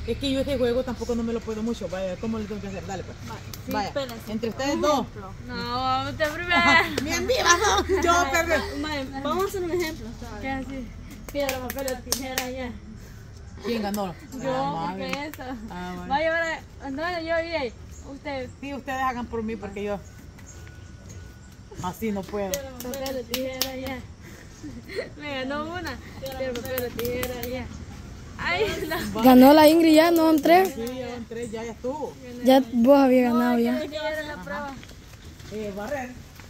Es que yo este juego tampoco no me lo puedo mucho. Vaya, ¿cómo le tengo que hacer? Dale, pues. Sí, Vaya, espérense. entre ustedes dos. No, usted primero. Bien vivas, ¿no? Yo perdí. Vamos a hacer un ejemplo. ¿Qué así? Piedra, papel o tijera ya. ¿Quién ganó? Yo, porque eso. Bueno. Vaya, no, yo y ella. Usted. Sí, ustedes hagan por mí porque yo así no puedo. Piedra, papel o tijera ya. Me ganó una. Piedra, papel o tijera ya. Ay, no. Ganó la Ingrid ya, no son 3. Sí, ya van 3, ya estuvo. Ya vos habías ganado ya. Hay que hacer la prueba. Barrer.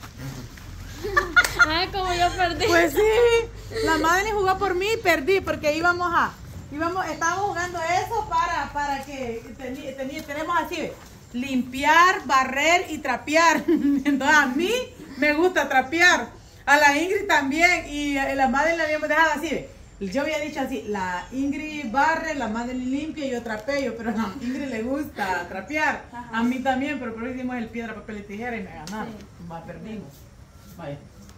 Ay, como yo perdí. Pues sí, la madre jugó por mí y perdí porque estábamos jugando eso para que tenemos así, ¿ve? Limpiar, barrer y trapear. Entonces a mí me gusta trapear, a la Ingrid también y a la madre la habíamos dejado así, ¿ve? Yo había dicho así, la Ingrid barre, la madre limpia y yo trapeo, pero a la Ingrid le gusta trapear, a mí también, pero por eso hicimos el piedra, papel y tijera y me ganaron, perdimos. Vaya.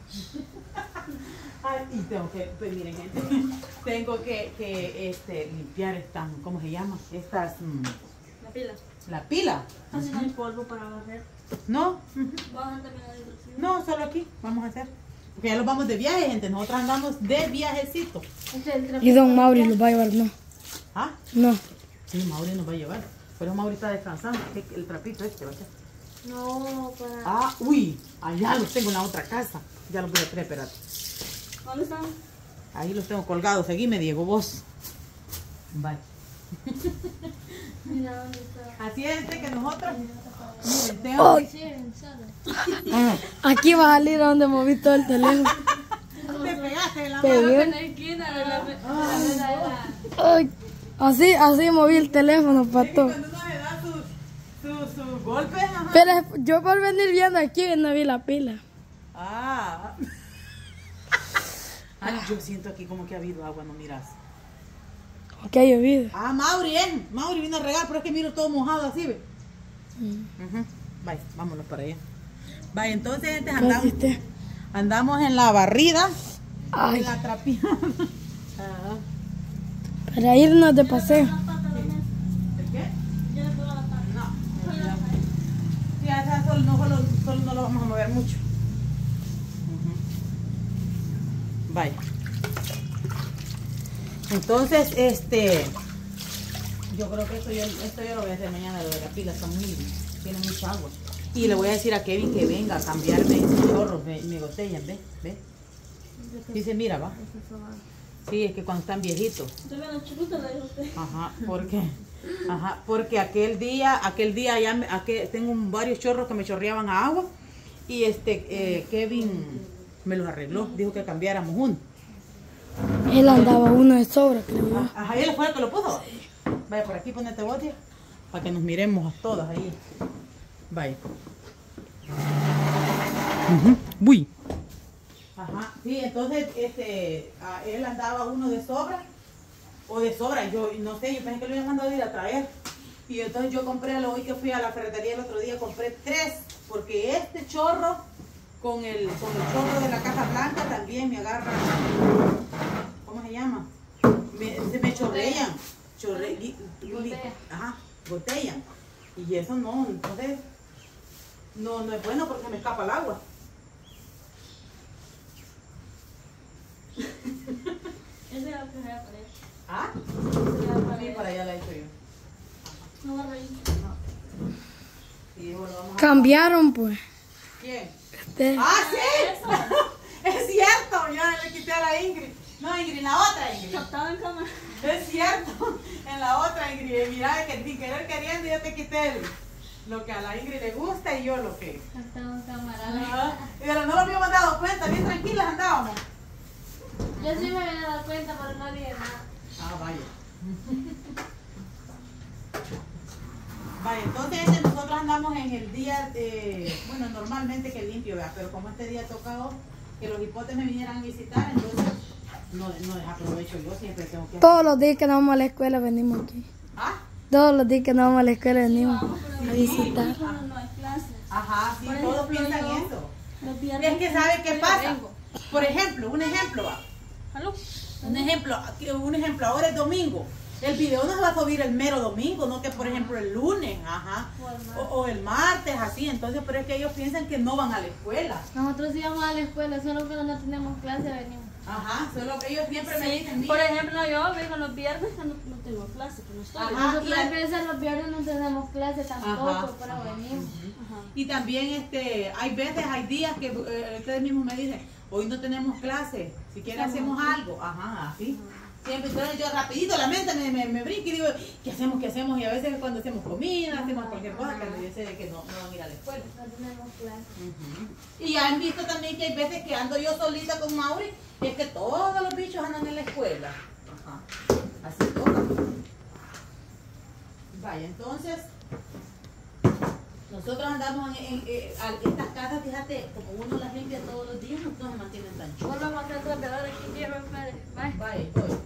Ay, y tengo que, pues miren gente, tengo que limpiar estas, ¿cómo se llama? Estas, La pila. la pila. Así no hay polvo para barrer. No, Vamos a terminar la diversión. no, solo aquí vamos a hacer. Porque ya los vamos de viaje, gente, nosotros andamos de viajecito. Y don Mauri los va a llevar, no. ¿Ah? No. Sí, Mauri nos va a llevar. Pero Mauri está descansando, el trapito este va a ser. No, para. Ah, uy, allá los tengo en la otra casa. Ya los voy a traer, espérate. ¿Dónde están? Ahí los tengo colgados, seguime Diego, vos. Bye. Mira dónde está. Así es que nosotros, miren, tengo Sí, en sala. Aquí va a salir a donde moví todo el teléfono. te pegaste en la Pegué. mano. En la esquina de la Ay, así moví el teléfono para Es que todo. cuando uno le da sus golpes, ajá. Pero yo por venir viendo aquí no vi la pila. Ah. Ay, yo siento aquí como que ha habido agua, no miras. Como que ha llovido. Ah, Mauri vino a regar, pero es que miro todo mojado así, ¿ve? Vaya, vámonos para allá. Vaya, entonces, gente, andamos en la barrida, Ay, en la trapeada. para irnos de paseo. ¿El qué? Yo le pongo la pata. No. Sí, a esa solo no lo vamos a mover mucho. Vaya. Entonces, yo creo que esto yo lo voy a hacer mañana, lo de la pila, tiene mucha agua. Y le voy a decir a Kevin que venga a cambiarme esos chorros, me gotellan, ¿ve? Dice, mira, va. Sí, es que cuando están viejitos. Yo me lo churuto, le dijo usted. Porque aquel día ya tengo varios chorros que me chorreaban a agua y Kevin me los arregló, dijo que cambiáramos uno. Él andaba uno de sobra, creo yo. Ajá, él fue el que lo puso. Vaya, por aquí ponete bote para que nos miremos todas ahí. Vaya. Uy. Ajá, sí, entonces él andaba uno de sobra o de sobra, yo no sé, yo pensé que lo habían mandado a ir a traer. Y entonces yo compré, hoy que fui a la ferretería el otro día, compré 3, porque este chorro con el chorro de la caja blanca también me agarra, ¿cómo se llama? Se me chorrean, botellan. Y eso no, entonces no es bueno porque me escapa el agua. Ese es el que se va a poner. ¿Ah? Sí, para allá la he hecho yo. No va a reír. Sí, bueno, vamos a... Cambiaron, pues. ¿Quién? Este, ¡Ah, sí! Es cierto, ya le quité a la Ingrid. No, Ingrid, la otra Ingrid. Captado en cámara. Es cierto, en la otra Ingrid. Mira, que sin querer queriendo yo te quité lo que a la Ingrid le gusta y yo lo que... Captado en cámara. Pero no lo habíamos dado cuenta, bien tranquilas andábamos. Yo sí me había dado cuenta, pero no dije nada. Ah, vaya. Vaya, entonces nosotros andamos en el día, bueno, normalmente que limpio, ¿verdad? Pero como este día ha tocado que los hipotes me vinieran a visitar, entonces no desaprovecho, yo siempre tengo que... todos los días que no vamos a la escuela venimos aquí. ¿Ah? Todos los días que no vamos a la escuela venimos Pero a visitar. cuando no hay clases. Ajá, sí, Por todos ejemplo, piensan yo- eso. Los viernes Es que ¿sabe qué yo pasa? vengo. Por ejemplo, un ejemplo, va. ¿Aló? Un ejemplo, ahora es domingo El video no se va a subir el mero domingo, no que por ejemplo el lunes, ajá, o el martes, así. Entonces, pero es que ellos piensan que no van a la escuela. Nosotros íbamos a la escuela, solo que no tenemos clase venimos. Ajá, solo que ellos siempre me dicen, Por mira, ejemplo, yo vengo los viernes que no tengo clase, que no estoy. Ajá, Nosotros a veces los viernes no tenemos clase tampoco, Ajá, pero venimos. Ajá. y también hay veces, hay días que ustedes mismos me dicen, hoy no tenemos clase, si quieren hacemos algo, ajá, así. Siempre, entonces yo rapidito la mente me brinca y digo, ¿qué hacemos? ¿Qué hacemos? Y a veces cuando hacemos comida, hacemos cualquier cosa, que me dice que no van a ir a la escuela. No tenemos clase. Y ya han visto también que hay veces que ando yo solita con Mauri y es que todos los bichos andan en la escuela. Ajá. Así toca. Vaya, entonces, nosotros andamos en estas casas, fíjate, como uno las limpia todos los días, no se mantienen tan chulas. Vuelvo a hacer trapeador aquí, Diego Pérez. Vaya, voy.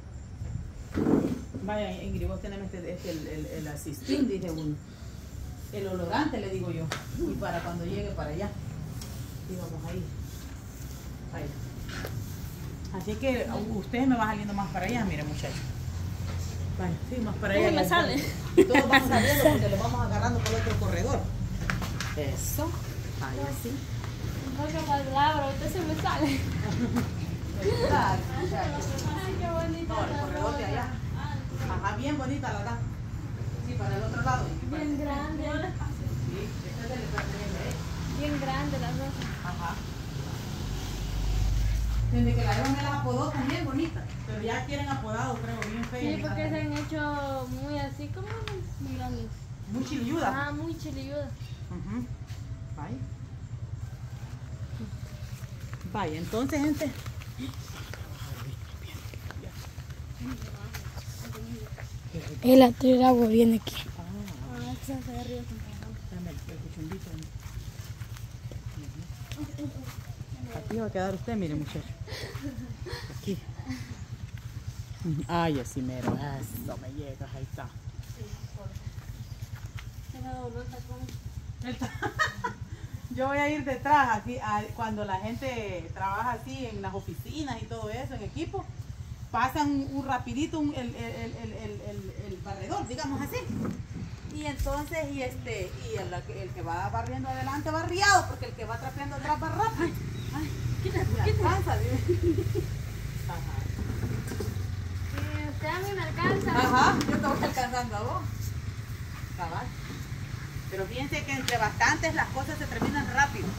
Vaya, Ingrid, vos tenés el asistín, dice uno. El olorante, le digo yo. Y para cuando llegue para allá. Y vamos a ir. Vaya. Así que ustedes me van saliendo más para allá, miren muchachos. Vaya, sí, más para allá. ¿Cómo me sale? Todos vamos saliendo porque los vamos agarrando por otro corredor. Eso. Ahí así. No que palabra, ahorita se me sale. Exacto. Ay, qué bonita. No, el corredor de allá. Ajá, bien bonita la verdad. Sí, para el otro lado. Bien grande. Sí, este es del pertenece a él. Bien grande la rosa. Ajá. Desde que la Eva me las apodó también bonita. Pero ya quieren apodado, creo, bien feo. Sí, porque se han hecho muy así como muy grandes. Muy chilluda. Ah, muy chililluda. Vaya. Vaya, entonces, gente. El tirar agua viene aquí. Ah, se hace de arriba. Dame el cuchumbito. Aquí va a quedar usted, mire, muchacho. Aquí. Ay, así mero. Eso me llega, ahí está. Se me dobló el tacón. Yo voy a ir detrás, aquí, cuando la gente trabaja así en las oficinas y todo eso, en equipo, pasan un rapidito el barredor, digamos así. Y entonces, el que va barriendo adelante va riado, porque el que va trapeando atrás va rápido. Ay, me alcanza, Ajá. Sí, usted a mí me alcanza. Ajá, yo te voy alcanzando a vos. Cabal. Pero fíjense que entre bastantes las cosas se terminan rápido.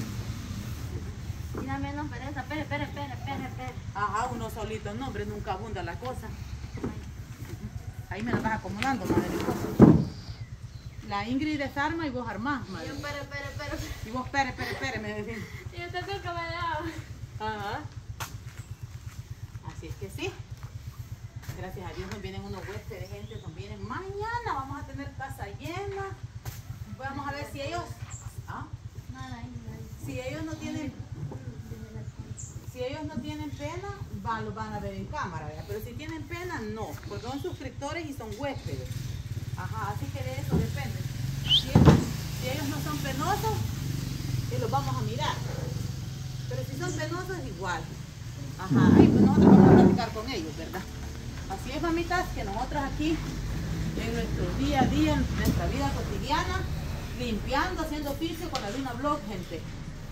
Mira menos pereza. Espere. Ajá, uno solito, no, hombre, nunca abunda la cosa. Ahí me la vas acomodando, madre. La Ingrid desarma y vos armás, madre. Yo, espere. Y vos, espere, me decís. Y usted creo que me daba. Ajá. Así es que sí. Gracias a Dios nos vienen unos huéspedes, gente, nos vienen mañana. Vamos a tener casa llena. Vamos a ver si ellos... ¿Ah? Nada, ahí. Si ellos no tienen... Si ellos no tienen pena, los van a ver en cámara, ¿verdad? Pero si tienen pena, no, porque son suscriptores y son huéspedes. Ajá, así que de eso depende. Si ellos no son penosos, los vamos a mirar. Pero si son penosos, es igual. Ajá, y pues nosotros vamos a platicar con ellos, ¿verdad? Así es, mamitas, que nosotros aquí, en nuestro día a día, en nuestra vida cotidiana, limpiando, haciendo oficio con la Luna Blog, gente.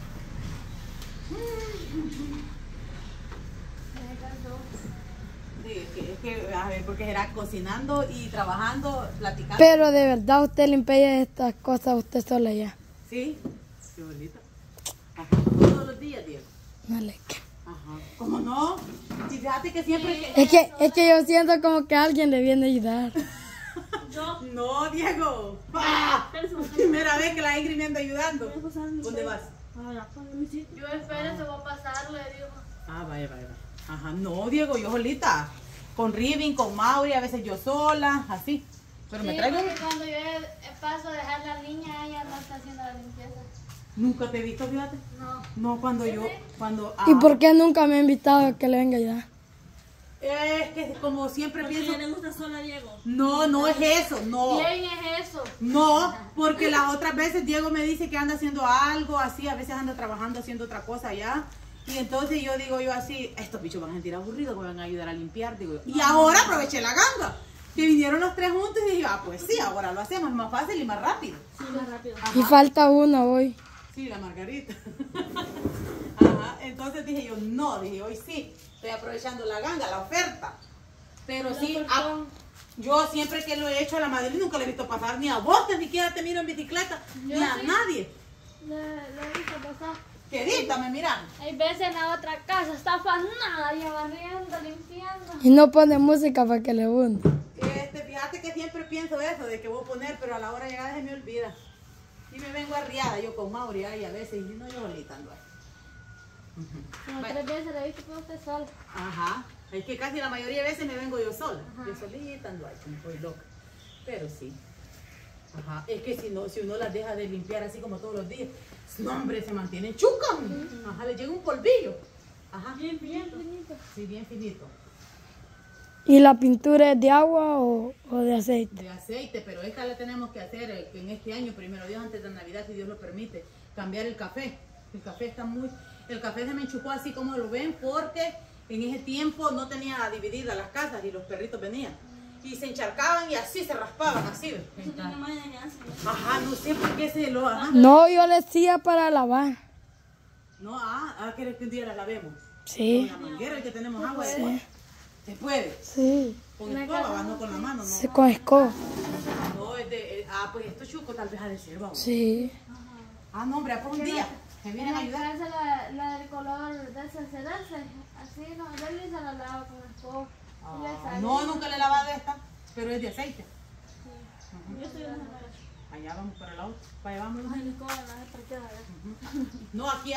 Sí, es que, a ver, porque era cocinando y trabajando, platicando. Pero de verdad usted limpia estas cosas usted sola ya. Sí, qué bonito. Ajá, todos los días, Diego. No le Ajá, ¿cómo no? Si fíjate que siempre... Es que yo siento como que alguien le viene a ayudar. No, Diego. ¡Ah! Primera vez que la Ingrid me anda ayudando. ¿Dónde vas? Yo espero, se va a pasar, le digo. Ah, vaya. Ajá, no, Diego, yo solita. Con Rivin, con Mauri, a veces yo sola, así. Pero me traigo... porque cuando yo paso a dejar la niña, ella no está haciendo la limpieza. Nunca te he visto, fíjate. No. No, cuando yo... ¿Y por qué nunca me ha invitado a que le venga a ayudar? Es que como siempre pienso... le gusta sola a Diego. No es eso, no. ¿Quién es eso? No, porque las otras veces Diego me dice que anda haciendo algo así, a veces anda trabajando haciendo otra cosa allá. Y entonces yo digo yo así, estos bichos van a sentir aburridos, me van a ayudar a limpiar, digo yo. Y ahora aproveché la ganga, que vinieron los tres juntos y dije, pues sí, ahora lo hacemos, es más fácil y más rápido. Sí, más rápido. Y falta una hoy. Sí, la margarita. Ajá, entonces dije yo, no, dije, hoy sí, estoy aprovechando la ganga, la oferta. Pero sí, yo siempre que lo he hecho a la Madeline nunca le he visto pasar, ni a vos, ni siquiera te miro en bicicleta, ni a nadie. Le he visto pasar. Querídame, mira. Hay veces en la otra casa está afanada, ya barriendo, limpiando. Y no pone música para que le hunde. Fíjate que siempre pienso eso, de que voy a poner, pero a la hora de llegar se me olvida. Y me vengo arriada yo con Mauri ahí a veces, y no yo solita ando ahí. Como 3 veces le he visto por usted sola. Ajá, es que casi la mayoría de veces me vengo yo sola. Yo solita ando ahí, como soy loca. Pero sí. Ajá, es que si uno las deja de limpiar así como todos los días, no, hombre, se mantienen chucas. Ajá, le llega un polvillo. Ajá. Bien finito. Sí, bien finito. ¿Y la pintura es de agua o de aceite? De aceite, pero esta la tenemos que hacer en este año, primero Dios, antes de Navidad, si Dios lo permite, cambiar el café. El café el café se me enchufó así como lo ven, porque en ese tiempo no tenía divididas las casas y los perritos venían. Y se encharcaban y así se raspaban, así. Ajá, no sé por qué se lo... Ajá. No, yo le decía para lavar. No, ¿quieres que un día la lavemos? Sí. Con la manguera que tenemos agua. Sí. ¿Se puede? Sí. Con escoba, no con la mano, ¿no? Sí, con escoba. No, es de... pues esto chuco tal vez ha de ser, vamos. Sí. No, hombre, por un día. ¿Me vienen a ayudar? Esa la del color de ese así, no, yo se la lavo con escoba. No, nunca le he lavado esta, pero es de aceite. Yo estoy en Allá vamos para la otra. Para allá vamos. la escoba, la he parqueado allá. No, aquí